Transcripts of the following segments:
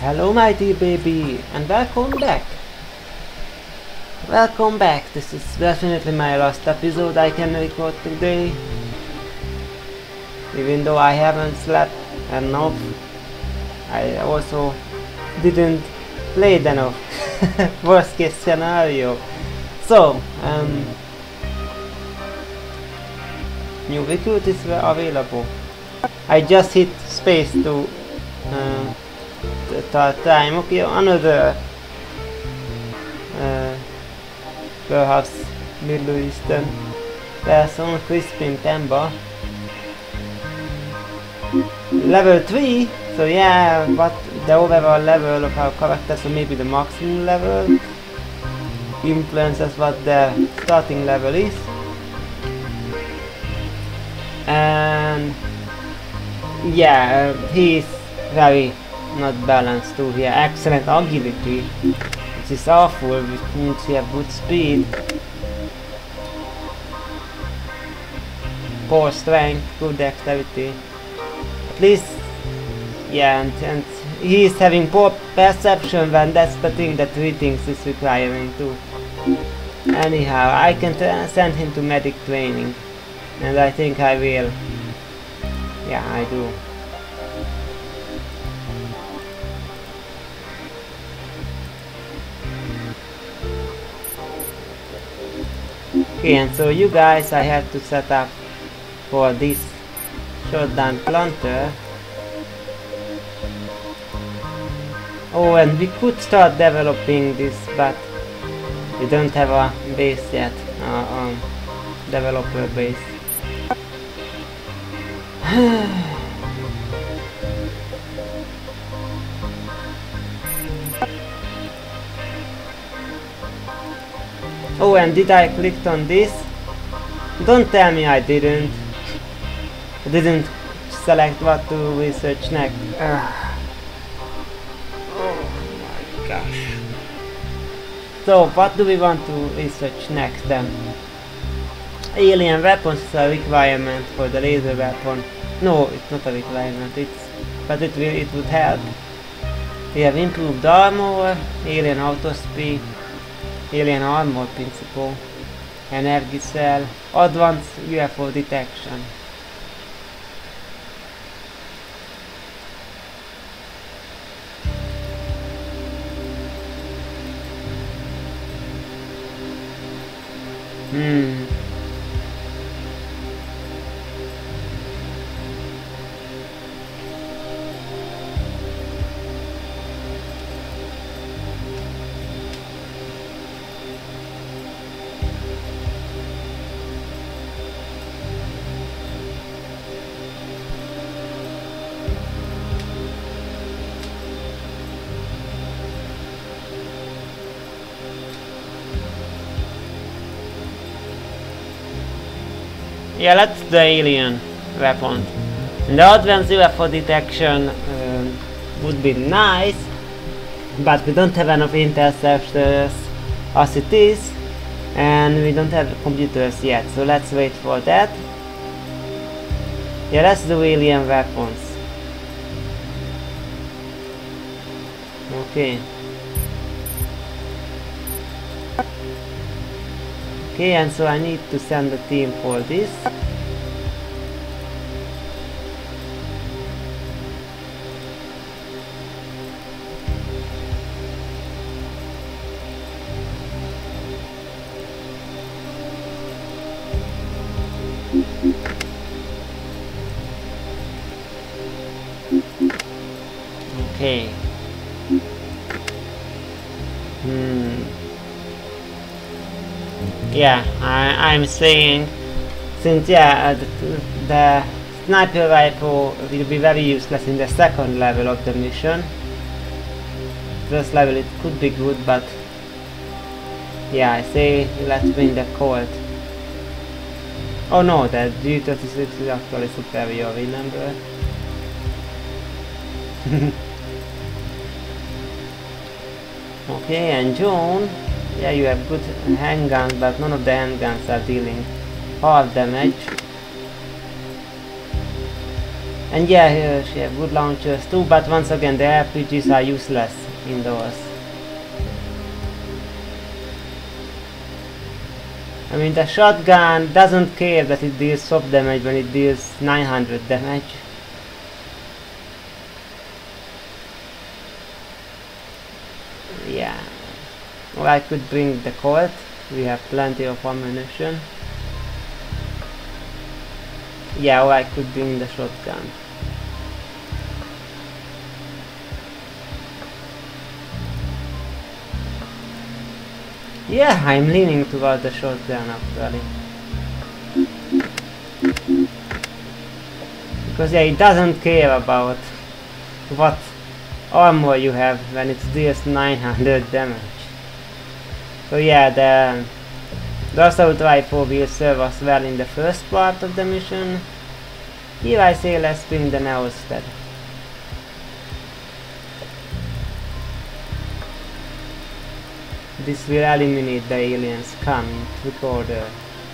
Hello my dear baby and welcome back. Welcome back. This is definitely my last episode I can record today. Even though I haven't slept enough, I also didn't play enough. Worst case scenario. So, new recruit is available. I just hit space to time. Okay, another perhaps Middle Eastern person, Crispin Pemba. Level 3, so yeah, but the overall level of our character, so maybe the maximum level influences what the starting level is. And yeah, he is very not balanced too here. Excellent agility, which is awful, which means he have good speed. Poor strength, good dexterity. At least, yeah, and he is having poor perception when that's the thing that Greetings is requiring too. Anyhow, I can send him to medic training, and I think I will. Yeah, I do. Okay, and so you guys, I have to set up for this shotgun planter. Oh, and we could start developing this, but we don't have a base yet, developer base. Oh, and did I click on this? Don't tell me I didn't. I didn't select what to research next. Oh my gosh. So, what do we want to research next then? Alien weapons is a requirement for the laser weapon. No, it's not a requirement, but it would help. We have improved armor, alien auto speed, alien armor principle, energy cell, advanced UFO detection. Yeah, that's the alien weapon. And the advanced UFO detection would be nice, but we don't have enough interceptors as it is, and we don't have computers yet, so let's wait for that. Yeah, let's do alien weapons. Okay. Okay, and so I need to send a team for this. Okay. Yeah, I'm saying, since yeah, the sniper rifle will be very useless in the second level of the mission. First level it could be good, but yeah, I say let's bring the Colt. Oh no, the G36 is actually superior, remember? Okay, and Joan. Yeah, you have good handguns, but none of the handguns are dealing half damage. And yeah, here she have good launchers too, but once again the RPGs are useless indoors. I mean, the shotgun doesn't care that it deals soft damage when it deals 900 damage. Yeah. Or I could bring the Colt. We have plenty of ammunition. Yeah, or I could bring the shotgun. Yeah, I'm leaning towards the shotgun actually. Because yeah, it doesn't care about what armor you have when it deals 900 damage. So yeah, the assault rifle will serve us well in the first part of the mission. Here I say let's bring the Neosted. This will eliminate the aliens coming to recorder.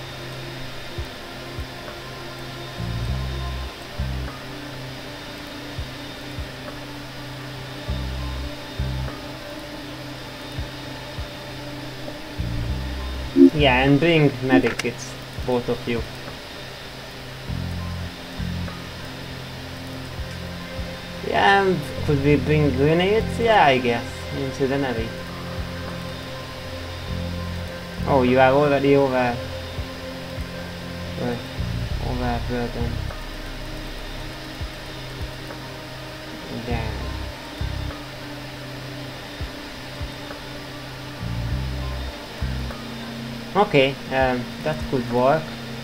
Yeah, and bring medikits, both of you. Yeah, could we bring grenades? Yeah, I guess, into the navy. Oh, you are already overburdened. Damn. Okay, that could work.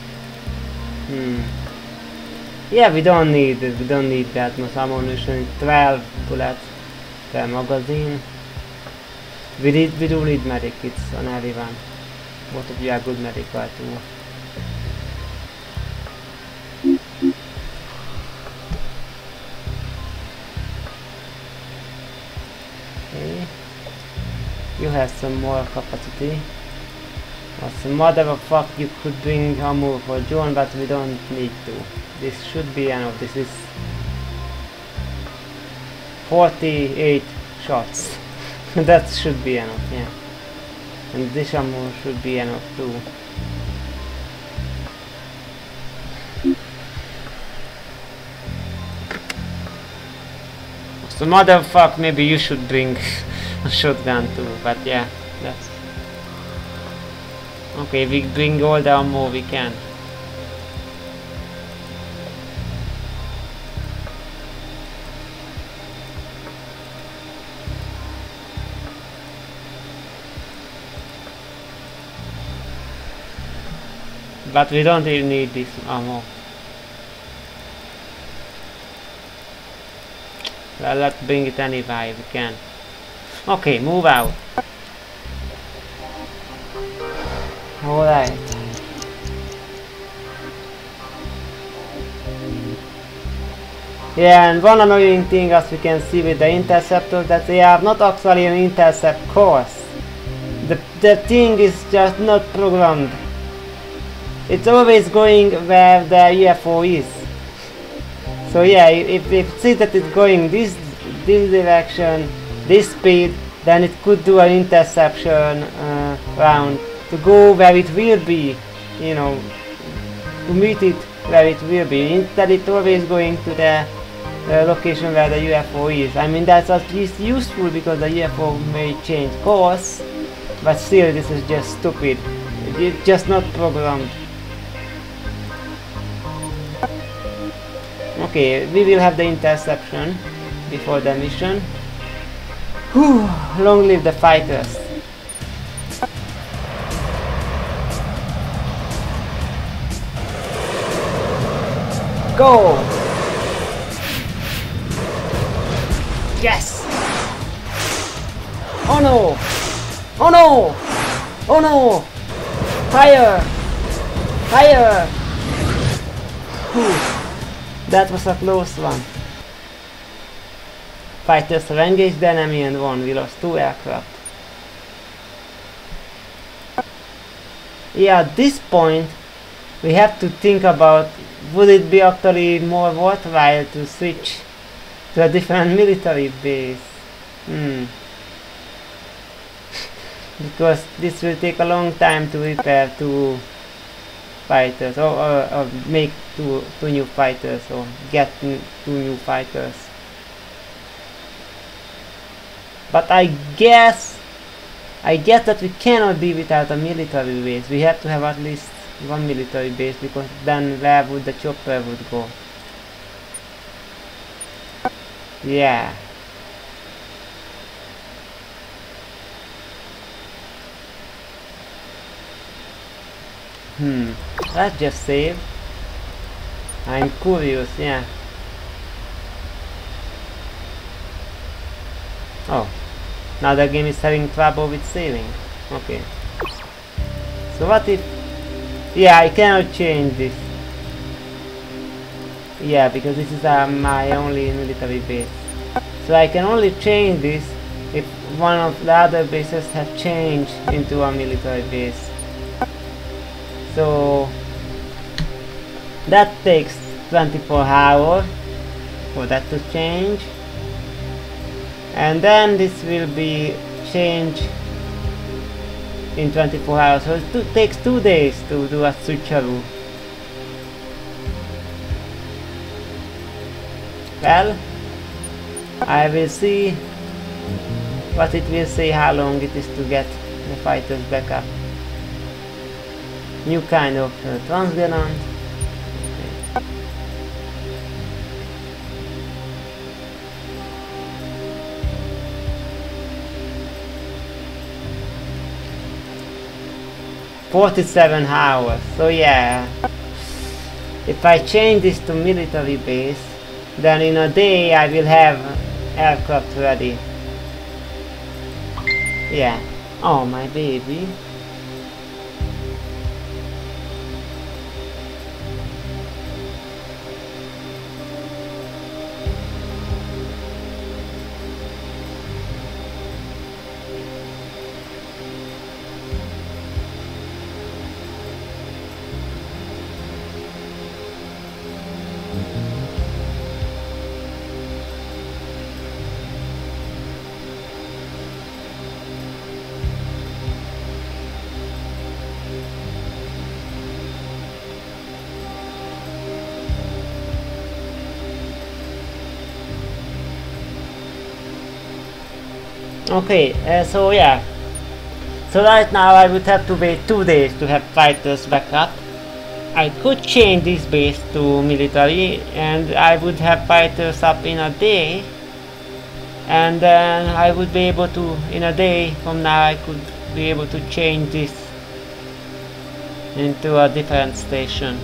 Yeah, we don't need that much ammunition. 12 bullets per magazine. We do need medikits on everyone. Both of you are good medical too. Okay. You have some more capacity. Some motherfuck, you could bring ammo for John, but we don't need to. This should be enough. This is 48 shots. That should be enough, yeah. And this ammo should be enough too. So motherfuck, maybe you should bring a shotgun too, but yeah, that's... Okay, we bring all the ammo we can. But we don't even need this ammo. Well, let's bring it anyway if we can. Okay, move out. Alright. Yeah, and one annoying thing as we can see with the interceptors that they are not actually an intercept course. The thing is just not programmed. It's always going where the UFO is. So yeah, if it sees that it's going this direction, this speed, then it could do an interception round to go where it will be, you know, to meet it where it will be. Instead it's always going to the location where the UFO is. I mean, that's at least useful because the UFO may change course, but still this is just stupid. It's just not programmed. Okay, we will have the interception before the mission. Whew, long live the fighters. Go! Yes! Oh no! Oh no! Oh no! Fire! Fire! Whew. That was a close one. Fighters have engaged the enemy and won. We lost 2 aircraft. Yeah, at this point we have to think about, would it be actually more worthwhile to switch to a different military base? Because this will take a long time to repair 2 fighters, or make two new fighters, or get 2 new fighters. But I guess that we cannot be without a military base. We have to have at least 1 military base, because then where would the chopper would go? Yeah. Let's just save. I'm curious, yeah. Oh, now the game is having trouble with saving. Okay. So what if... yeah, I cannot change this. Yeah, because this is my only military base. So I can only change this if one of the other bases have changed into a military base. So that takes 24 hours for that to change, and then this will be changed in 24 hours. So it takes 2 days to do a switcheroo. Well, I will see what it will say, how long it is to get the fighters back up. New kind of transgarant. Okay. "47 hours. So yeah, if I change this to military base, then in a day I will have aircraft ready. Yeah. Oh, my baby. Okay, so yeah. So right now I would have to wait 2 days to have fighters back up. I could change this base to military, and I would have fighters up in a day. And then I would be able to, in a day from now, I could be able to change this into a different station.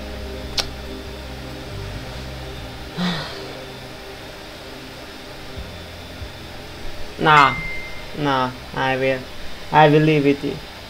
Nah, I will leave it.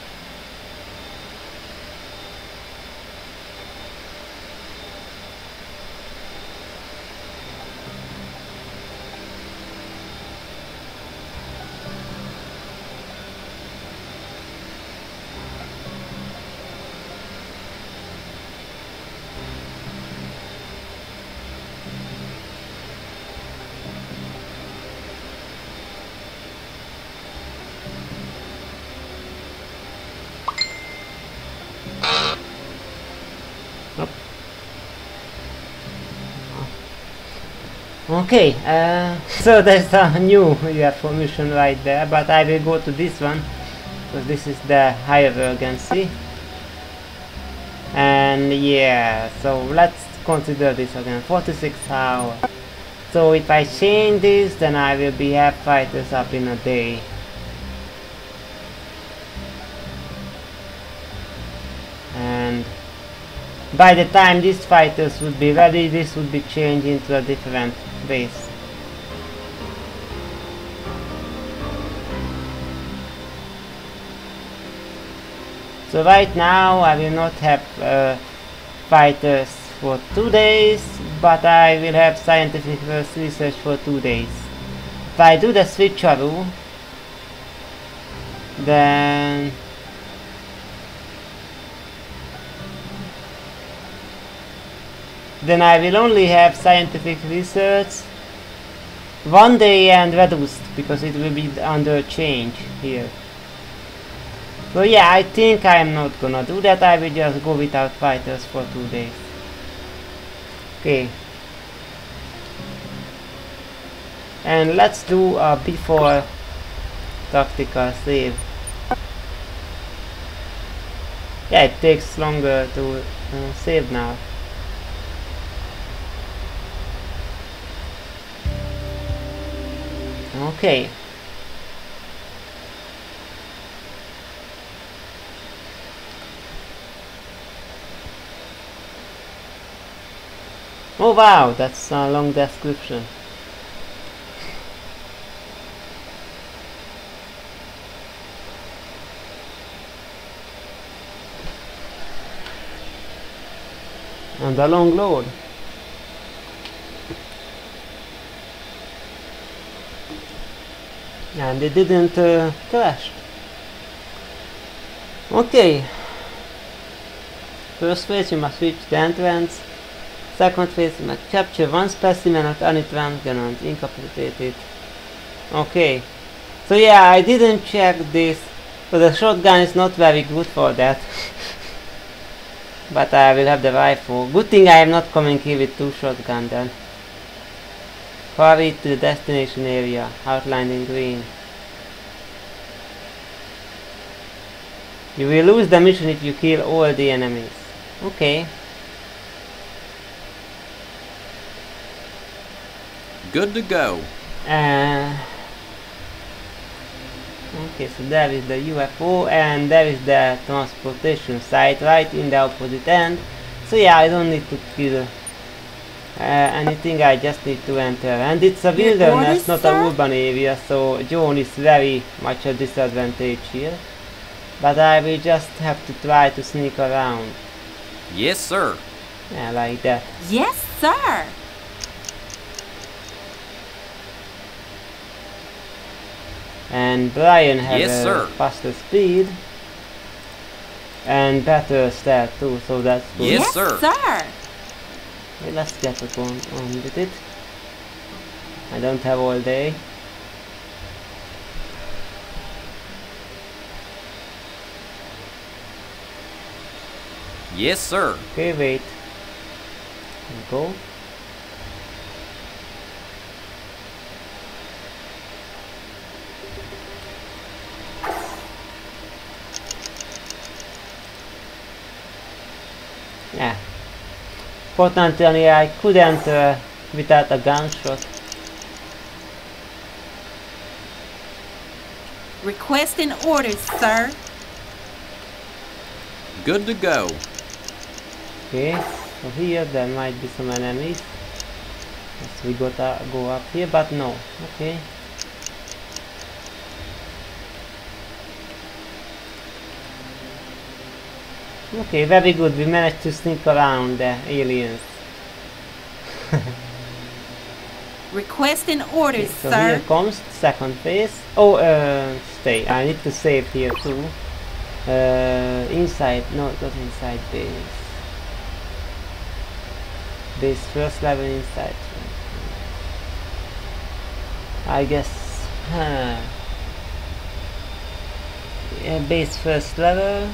Okay, so there's a new formation right there, but I will go to this one because this is the higher urgency. And yeah, so let's consider this again. 46 hours. So if I change this, then I will be have fighters up in a day. And by the time these fighters would be ready, this would be changed into a different base. So right now I will not have fighters for 2 days, but I will have scientific research for 2 days. If I do the switcheroo, then then I will only have scientific research 1 day and reduced, because it will be under change here. So yeah, I think I am not gonna do that. I will just go without fighters for 2 days. Okay. And let's do a before tactical save. Yeah, it takes longer to save now. Okay. Oh wow, that's a long description. And a long load. And it didn't crash. Okay. First phase you must reach the entrance. Second phase you must capture one specimen at any transgen and incapacitate it. Okay. So yeah, I didn't check this. So the shotgun is not very good for that. But I will have the rifle. Good thing I am not coming here with 2 shotguns then. Hurry to the destination area, outlined in green. You will lose the mission if you kill all the enemies. Okay. Good to go. Okay, so there is the UFO and there is the transportation site right in the opposite end. So yeah, I don't need to kill anything, I just need to enter. And it's a wilderness, not a urban area, so John is very much a disadvantage here. But I will just have to try to sneak around. Yes, sir. Yeah, like that. Yes, sir. And Brian has yes, faster speed and better stat too, so that's good. Yes, sir. Okay, let's get on with it. I don't have all day. Yes, sir. Okay, wait. Go. Yeah. Fortunately, I couldn't without a gunshot. Requesting orders, sir. Good to go. Okay, so here there might be some enemies. Yes, we gotta go up here, but no. Okay. Okay, very good. We managed to sneak around the aliens. Requesting orders, Okay, so sir. here comes second phase. Oh, stay. I need to save here too. Inside, no, not inside base. Base first level inside. I guess. Yeah, base first level.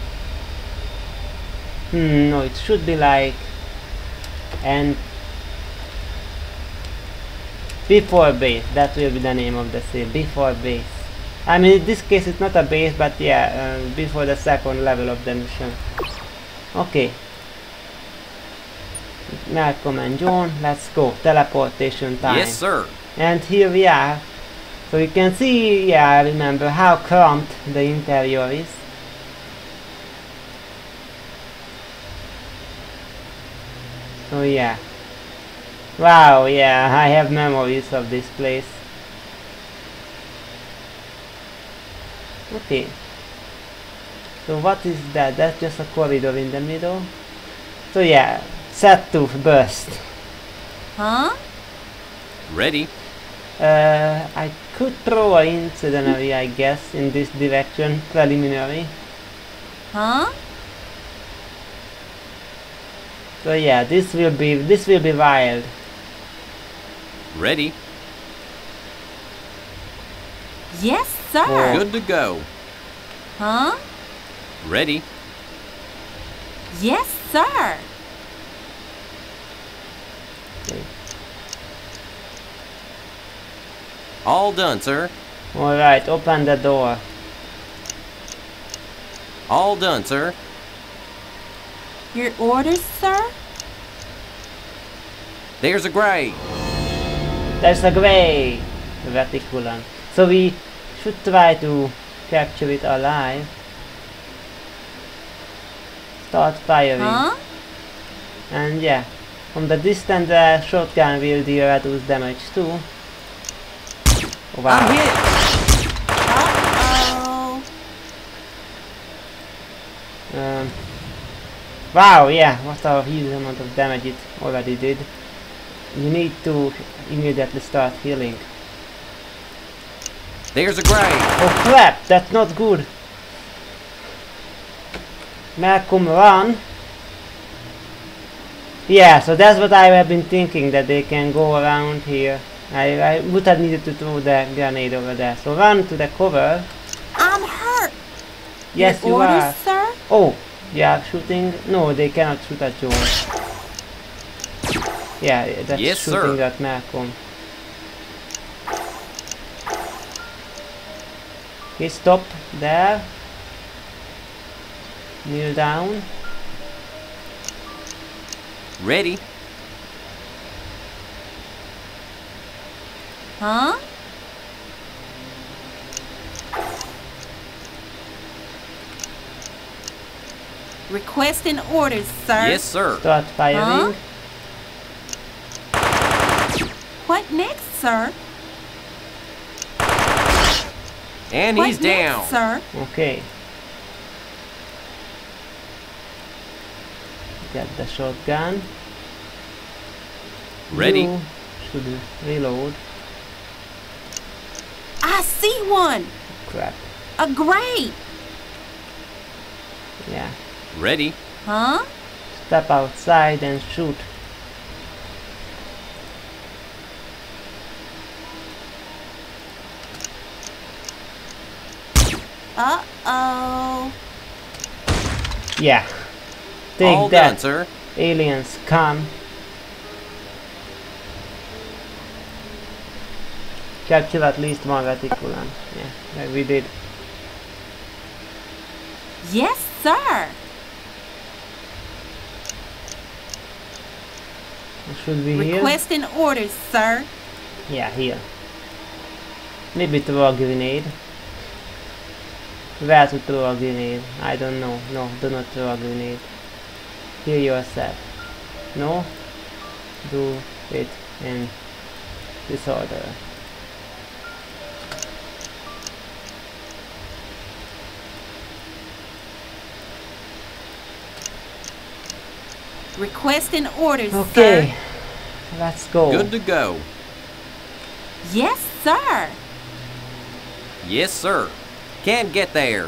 No, it should be like and before base. That will be the name of the city. Before base. I mean, in this case it's not a base, but yeah, before the second level of the mission. Okay. Malcolm and John, let's go. Teleportation time. Yes, sir. And here we are. So you can see, yeah, I remember how cramped the interior is. So yeah. Wow, yeah, I have memories of this place. Okay. So what is that? That's just a corridor in the middle. So yeah, set to burst. Huh? Ready. I could throw an incendiary, I guess, in this direction, preliminary. Huh? So yeah, this will be wild. Ready. Yes, sir. Good to go. Huh? Ready. Yes, sir. Okay. All done, sir. Alright, open the door. All done, sir. Your orders, sir? There's a grave. There's a grave! Reticulum. So we should try to capture it alive. Start firing. Huh? And yeah, from the distance the shotgun will deal reduced damage too. Wow. I'm hit. Uh-oh. Wow, yeah, what a huge amount of damage it already did. You need to immediately start healing. There's a grave. Oh crap, that's not good. Malcolm, run. Yeah, so that's what I have been thinking, that they can go around here. I would have needed to throw the grenade over there. So run to the cover. I'm hurt. Yes, Your you orders, are. sir? Oh, you are shooting? No, they cannot shoot at George. Yeah, that's Yes, shooting sir. at Malcolm. Okay, stop there. Kneel down. Ready. Huh? Requesting orders, sir. Yes, sir. Start firing. What next, sir? And What he's down. next, sir? Okay. Get the shotgun. Ready. You should reload. I see one. Crap. A grave. Yeah. Ready. Huh? Step outside and shoot. Uh-oh. Yeah. Take All that, done, sir. aliens, come. Capture at least one reticulum. Yeah, like we did. Yes, sir. Should we heal? Requesting orders, sir. Yeah, heal. Maybe throw a grenade. Where to throw a grenade? I don't know. No, do not throw a grenade. Heal yourself. No? Do it in disorder. Requesting orders, Okay, sir. let's go. Good to go. Yes, sir. Yes, sir. Can't get there.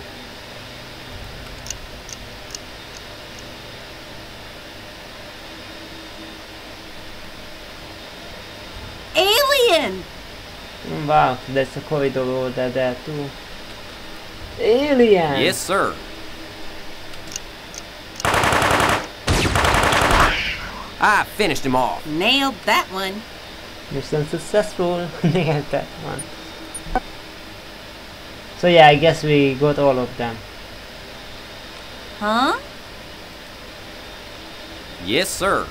Alien. Wow, there's a corridor over there too. Alien! Yes, sir. I finished him off. Nailed that one. Mission successful. Nailed that one. So yeah, I guess we got all of them. Huh? Yes, sir.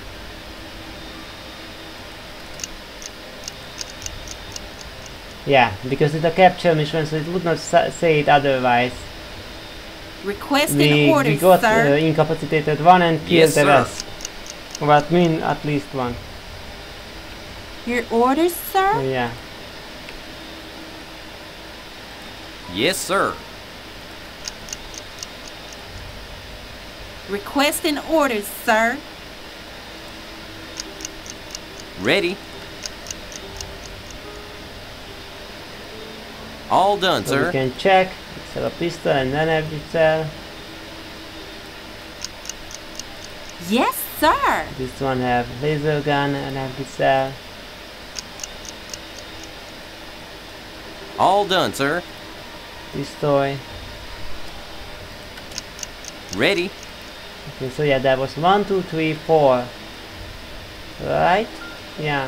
Yeah, because it's a capture mission, so it would not say it otherwise. Requesting We orders, got sir. incapacitated one and killed Yes, the sir. rest. But mean at least one. Your orders, So sir. yeah. Yes, sir. Requesting orders, sir. Ready. All done, So we sir. can check. Sell a pistol and then every cell. Yes, sir. This one have laser gun and have the cell. All done, sir. Destroy. Ready. Okay, so yeah, that was 1, 2, 3, 4. Right? Yeah.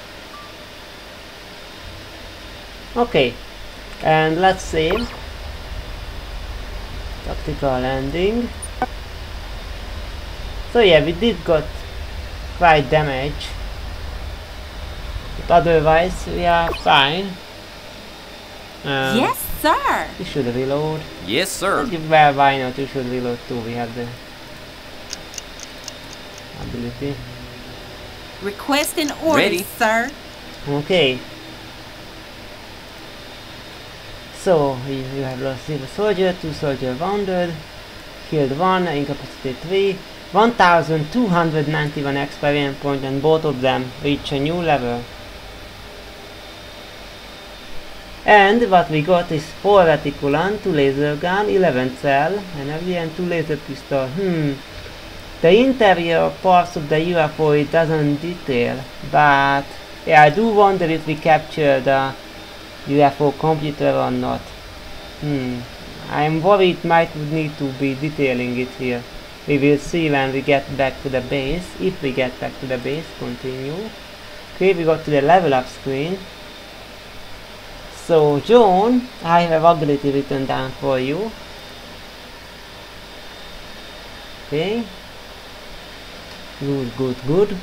Okay. And let's save. Tactical landing. So yeah, we did got quite damage. But otherwise, we are fine. Yes, sir. We should reload. Yes, sir. Well, why not? We should reload too. We have the ability. Requesting orders, Ready. sir. Okay. So you have lost 0 soldier, 2 soldier wounded, killed 1, incapacitated 3, 1291 experience point, and both of them reach a new level. And what we got is 4 reticulan, 2 laser gun, 11 cell, and again 2 laser pistol. The interior parts of the UFO it doesn't detail, but yeah, I do wonder if we capture the UFO computer or not. I'm worried might need to be detailing it here. We will see when we get back to the base. If we get back to the base, continue. Okay, we got to the level up screen. So John, I have ability written down for you. Okay. Good, good, good.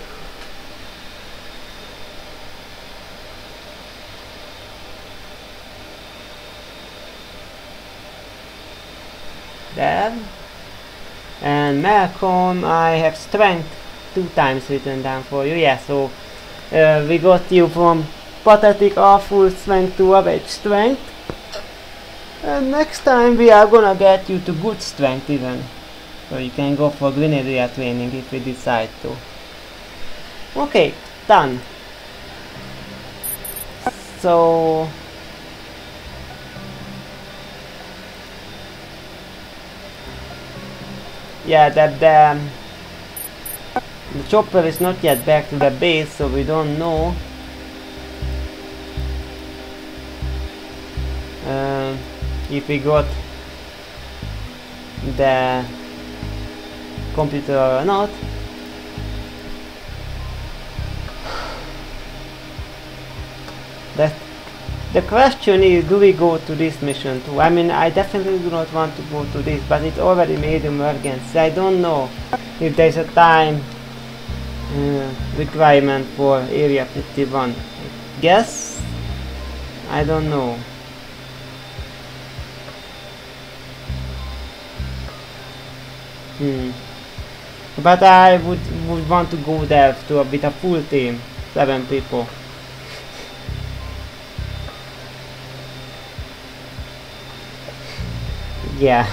There. And Malcolm, I have strength 2 times written down for you. Yeah, so we got you from pathetic awful strength to average strength. And next time we are gonna get you to good strength even. So you can go for grenadier training if we decide to. Okay, done. So yeah, the chopper is not yet back to the base, so we don't know if we got the computer or not. The question is, do we go to this mission too? I mean, I definitely do not want to go to this, but it's already made emergency. I don't know if there's a time requirement for Area 51. Guess? I don't know. But I would want to go there with a full team, 7 people. Yeah.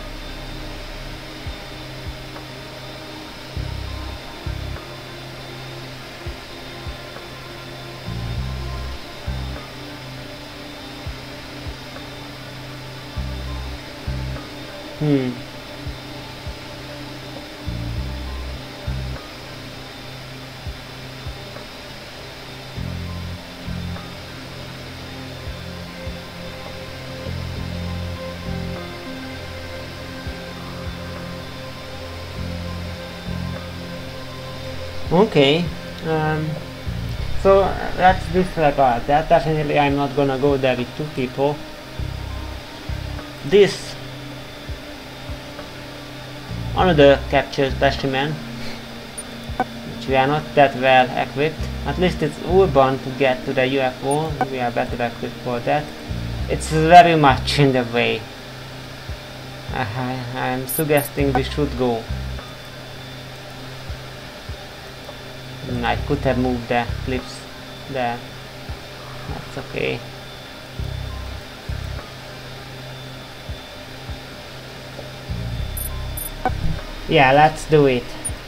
Okay, so let's disregard that. Definitely I'm not gonna go there with 2 people. This another captured specimen, which we are not that well equipped. At least it's urban to get to the UFO. We are better equipped for that. It's very much in the way. I'm suggesting we should go. I could have moved the clips there. That's okay. Yeah, let's do it.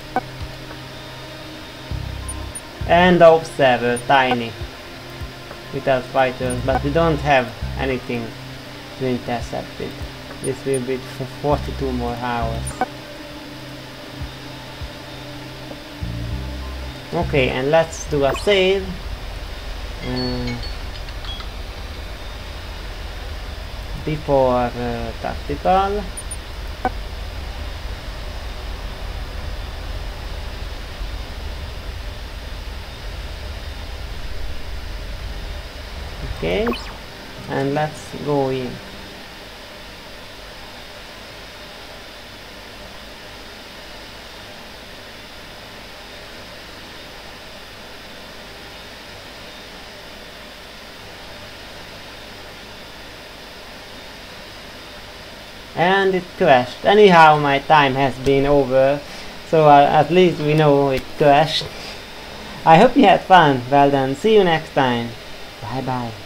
And the observer, tiny. Without fighters, but we don't have anything to intercept it. This will be for 42 more hours. Okay, and let's do a save. Before tactical. Okay, and let's go in. And it crashed. Anyhow, my time has been over, so at least we know it crashed. I hope you had fun. Well then, see you next time. Bye bye.